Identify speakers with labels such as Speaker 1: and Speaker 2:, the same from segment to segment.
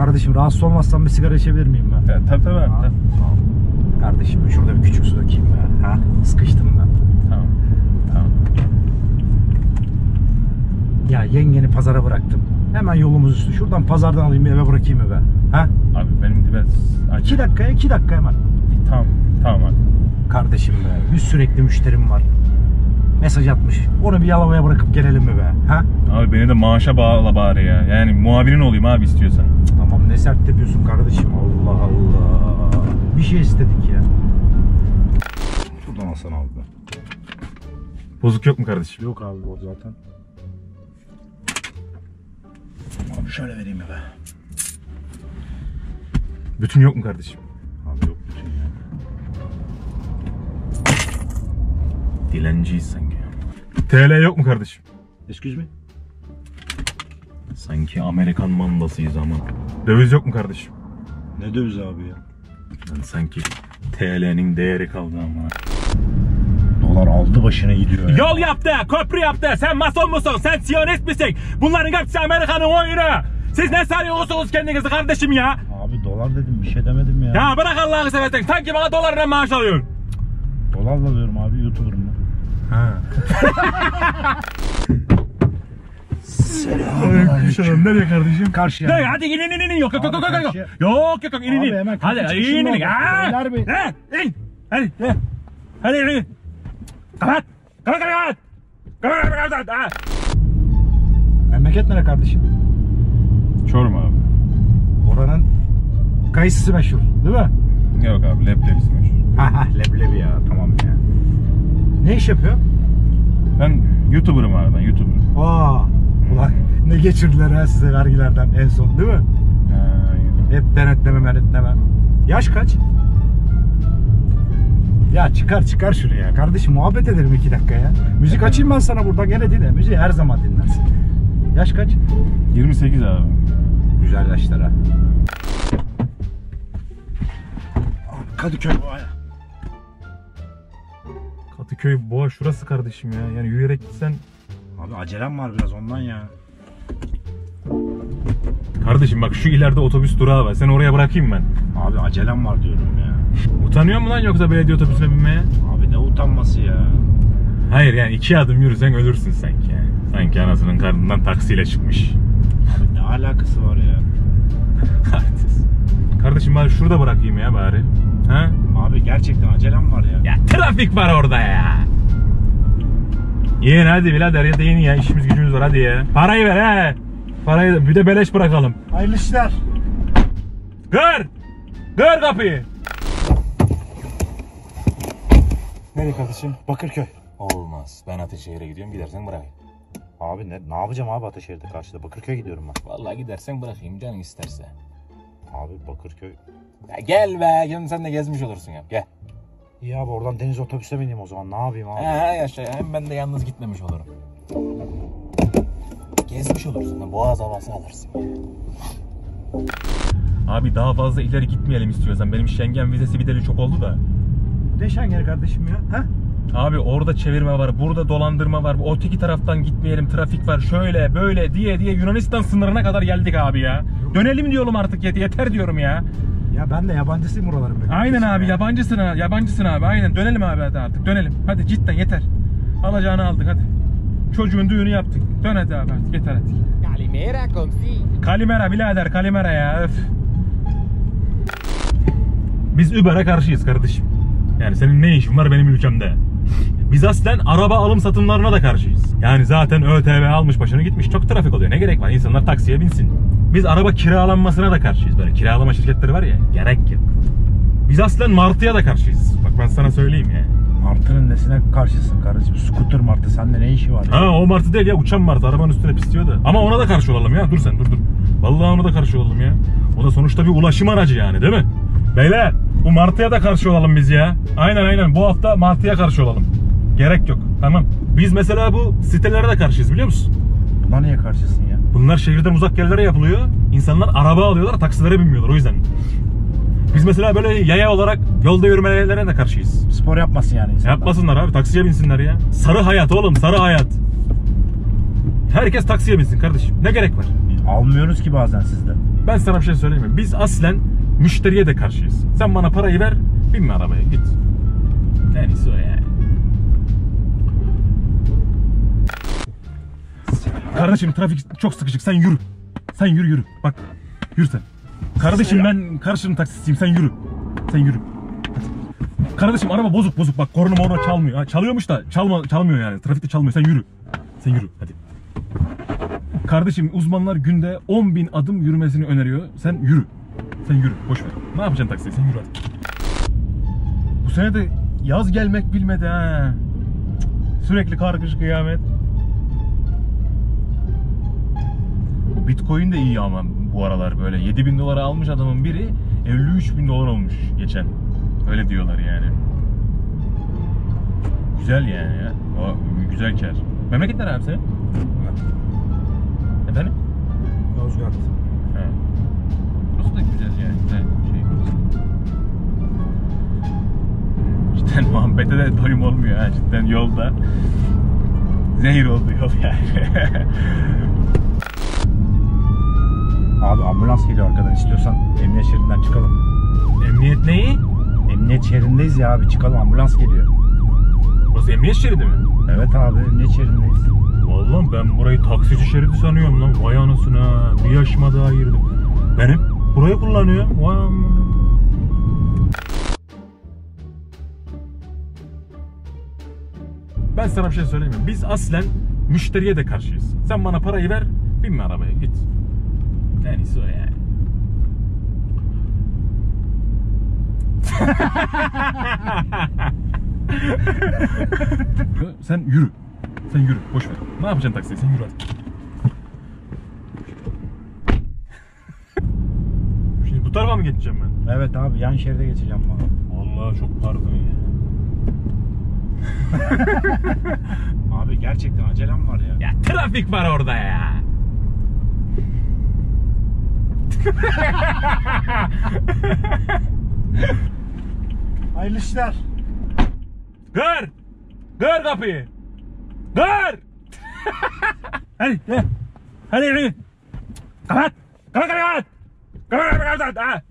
Speaker 1: Kardeşim rahatsız olmazsan bir sigara içebilir miyim ben?
Speaker 2: Tabii abi.
Speaker 1: Kardeşim şurada bir küçük su dökeyim ya. Ha? Sıkıştım ben.
Speaker 2: Tamam.
Speaker 1: Ya yengeni pazara bıraktım. Hemen yolumuz üstü. Şuradan pazardan alayım eve bırakayım mı ben? Ha?
Speaker 2: Abi benim de ben...
Speaker 1: 2 dakika hemen.
Speaker 2: Tamam abi.
Speaker 1: Kardeşim be, bir sürekli müşterim var. Mesaj atmış. Onu bir yalamaya bırakıp gelelim mi be? Ha?
Speaker 2: Abi beni de maaşa bağla bari ya. Yani muavinin olayım abi istiyorsan.
Speaker 1: Tamam ne sert yapıyorsun kardeşim. Allah Allah. Bir şey istedik ya. Şuradan alsana abi.
Speaker 2: Bozuk yok mu kardeşim?
Speaker 1: Yok abi o zaten. Abi şöyle vereyim mi be?
Speaker 2: Bütün yok mu kardeşim?
Speaker 1: Abi yok bütün ya.
Speaker 2: Dilenciyiz sanki. TL yok mu kardeşim?
Speaker 1: Excuse me?
Speaker 2: Sanki Amerikan mandasıyız ama. Döviz yok mu kardeşim?
Speaker 1: Ne döviz abi ya?
Speaker 2: Yani sanki TL'nin değeri kaldı ama.
Speaker 1: Dolar aldı başına gidiyor ya.
Speaker 2: Yol yaptı, köprü yaptı. Sen mason musun? Sen siyonist misin? Bunların hepsi Amerika'nın oyunu. Siz ne sanıyorsunuz kendinizi kardeşim ya?
Speaker 1: Abi dolar dedim bir şey demedim ya.
Speaker 2: Ya bırak Allah'ını seversen. Sanki bana dolarla maaş alıyorsun.
Speaker 1: Dolarla diyorum abi, YouTuber'ım ben.
Speaker 2: Ha.
Speaker 1: Selamünaleyküm.
Speaker 2: Nereye kardeşim?
Speaker 1: Karşıya.
Speaker 2: Ne? Hadi in. Yok.
Speaker 1: karşıya.
Speaker 2: Yok in.
Speaker 1: Abi hemen
Speaker 2: Hadi
Speaker 1: kapı çıkışında
Speaker 2: in.
Speaker 1: oldu. Beyler Bey.
Speaker 2: İn. Hadi in. Kapat. Kapat.
Speaker 1: Memleket nere kardeşim?
Speaker 2: Çorum abi.
Speaker 1: Oranın kayısısı meşhur değil mi?
Speaker 2: Yok abi leblebisi meşhur.
Speaker 1: Ha leblebi ya, tamam ya. Ne iş yapıyor?
Speaker 2: Ben YouTuber'ım abi, ben YouTuber'ım.
Speaker 1: Ulan ne geçirdiler ha size vergilerden en son değil mi? Hep denetleme. Yaş kaç? Ya çıkar şunu ya. Kardeşim muhabbet edelim 2 dakika ya. Müzik açayım ben sana burada, gene dinle. Müziği her zaman dinlersin. Yaş kaç?
Speaker 2: 28 abi.
Speaker 1: Güzel yaşlar ha. Kadıköy.
Speaker 2: Kadıköy Boğa şurası kardeşim ya. Yani yürüyerek gitsen.
Speaker 1: Abi acelem var biraz ondan ya.
Speaker 2: Kardeşim bak şu ileride otobüs durağı var. Seni oraya bırakayım ben.
Speaker 1: Abi acelem var diyorum ya.
Speaker 2: Utanıyor mu lan yoksa belediye otobüsüne binmeye?
Speaker 1: Abi ne utanması ya.
Speaker 2: Hayır yani 2 adım yürüsen ölürsün sanki. Sanki anasının karnından taksiyle çıkmış.
Speaker 1: Abi ne alakası var ya.
Speaker 2: Kardeşim bari şurada bırakayım ya bari. Ha?
Speaker 1: Abi gerçekten acelem var ya.
Speaker 2: Ya trafik var orada ya. Yiyin hadi birader ya da yiyin ya, işimiz gücümüz var hadi ya. Parayı ver he. Parayı da bir de beleş bırakalım.
Speaker 1: Hayırlı işler.
Speaker 2: Kır kapıyı.
Speaker 1: Nereye kardeşim? Bakırköy.
Speaker 2: Olmaz. Ben Ateşehir'e gidiyorum, gidersen bırakayım.
Speaker 1: Abi ne yapacağım abi Ateşehir'de karşıda? Bakırköy'e gidiyorum ben.
Speaker 2: Vallahi gidersen bırakayım canın isterse.
Speaker 1: Abi Bakırköy.
Speaker 2: Ya gel be, gel sen de gezmiş olursun ya. Gel.
Speaker 1: İyi abi oradan deniz otobüse bineyim o zaman. Ne yapayım abi?
Speaker 2: Yaşa hem ben de yalnız gitmemiş olurum. Gezmiş olursun da boğaz havası alırsın. Abi daha fazla ileri gitmeyelim istiyorsan. Benim Schengen vizesi bideli çok oldu da.
Speaker 1: Ne Schengen kardeşim ya? Ha?
Speaker 2: Abi orada çevirme var, burada dolandırma var. O öteki taraftan gitmeyelim, trafik var. Şöyle böyle diye Yunanistan sınırına kadar geldik abi ya. Dönelim diyorum artık, yeter diyorum ya.
Speaker 1: Ya ben de yabancısıyım oraların.
Speaker 2: Aynen abi ya. yabancısın abi aynen. Dönelim abi hadi artık dönelim. Hadi cidden yeter. Alacağını aldık hadi. Çocuğun düğünü yaptık. Dön hadi abi artık yeter hadi.
Speaker 3: Kalimera komsi.
Speaker 2: Kalimera birader kalimera ya öf. Biz Uber'e karşıyız kardeşim. Yani senin ne işin var benim ülkemde? Biz aslen araba alım satımlarına da karşıyız. Yani zaten ÖTV almış başını gitmiş, çok trafik oluyor. Ne gerek var? İnsanlar taksiye binsin. Biz araba kiralanmasına da karşıyız. Böyle kiralama şirketleri var ya, gerek yok. Biz aslen martıya da karşıyız. Bak ben sana söyleyeyim ya.
Speaker 1: Martının nesine karşısın kardeşim? Scooter martı, sende ne işi var ya?
Speaker 2: Ha o martı değil ya, uçan martı, arabanın üstüne pisliyor da. Ama ona da karşı olalım ya, dur sen dur. Vallahi ona da karşı olalım ya. O da sonuçta bir ulaşım aracı yani, değil mi? Beyler bu martıya da karşı olalım biz ya. Aynen bu hafta martıya karşı olalım. Gerek yok, tamam. Biz mesela bu sitelere de karşıyız, biliyor musun?
Speaker 1: Buna niye karşısın ya?
Speaker 2: Bunlar şehirden uzak yerlere yapılıyor. İnsanlar araba alıyorlar, taksilere binmiyorlar o yüzden. Biz mesela böyle yaya olarak yolda yürümelerine de karşıyız.
Speaker 1: Spor yapmasın yani insanlar.
Speaker 2: Yapmasınlar abi, taksiye binsinler ya. Sarı hayat oğlum, sarı hayat. Herkes taksiye binsin kardeşim. Ne gerek var?
Speaker 1: Almıyoruz ki bazen sizden.
Speaker 2: Ben sana bir şey söyleyeyim mi? Biz aslen müşteriye de karşıyız. Sen bana parayı ver, binme arabaya, git. En iyisi o yani. Kardeşim trafik çok sıkışık, sen yürü. Sen yürü. Bak, yürü sen. Kardeşim ben karşının taksisiyim, sen yürü. Sen yürü. Hadi. Kardeşim araba bozuk bak, korna çalmıyor. Ha, çalıyormuş da çalmıyor yani. Trafikte çalmıyor, sen yürü. Sen yürü hadi. Kardeşim uzmanlar günde 10.000 adım yürümesini öneriyor. Sen yürü. Sen yürü. Boş ver. Ne yapacaksın taksiye? Sen yürü hadi. Bu sene de yaz gelmek bilmedi ha. Sürekli kar kış kıyamet. Bu Bitcoin de iyi ama bu aralar böyle 7.000 dolara almış adamın biri 53.000 dolar olmuş geçen. Öyle diyorlar yani. Güzel yani ya. O güzel kar. Memleket nere abi senin? Efendim?
Speaker 1: Yozgat.
Speaker 2: He. Burası da güzel yani. Güzel şey burası. Cidden muhabbete de doyum olmuyor ha. Cidden yolda. Zehir oldu yol yani.
Speaker 1: Abi ambulans geliyor arkadan, istiyorsan emniyet şeridinden çıkalım.
Speaker 2: Emniyet neyi?
Speaker 1: Emniyet şeridineyiz ya abi, çıkalım, ambulans geliyor.
Speaker 2: Burası emniyet şeridi mi?
Speaker 1: Evet abi, emniyet şeridineyiz.
Speaker 2: Vallahi ben burayı taksici şeridi sanıyorum lan. Vay anasına. Bir yaşıma daha girdim. Ben hep burayı kullanıyorum. Vay anasına. Ben sana bir şey söyleyeyim mi? Biz aslen müşteriye de karşıyız. Sen bana parayı ver, binme arabaya, git. En iyisi o yani. Sen yürü. Sen yürü. Boş ver. Ne yapacaksın taksiye? Sen yürü hadi. Şimdi bu tarafa mı geçeceğim ben?
Speaker 1: Evet abi, yan şeride geçeceğim abi.
Speaker 2: Vallahi çok pardon ya.
Speaker 1: Abi gerçekten acelem var ya.
Speaker 2: Ya trafik var orada ya.
Speaker 1: Hayırlı işler.
Speaker 2: Kır! Kır kapıyı! Kır! Hadi gel. Hadi yürü. Kapat! Kapat! Ha!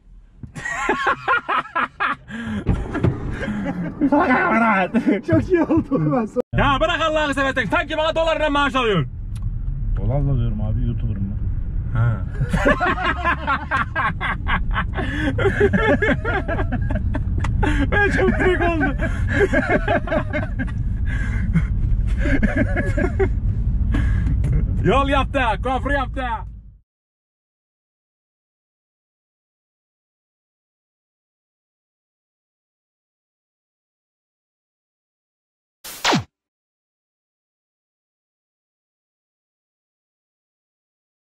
Speaker 1: Çok iyi oldu ben sana.
Speaker 2: Ya bırak Allah'ını seversen. Sanki bana dolarla maaş alıyorsun.
Speaker 1: Dolarla diyorum abi, YouTuber'ım ben.
Speaker 2: Ha. Ben çok trek oldum. Yol yaptı, köprü yaptı.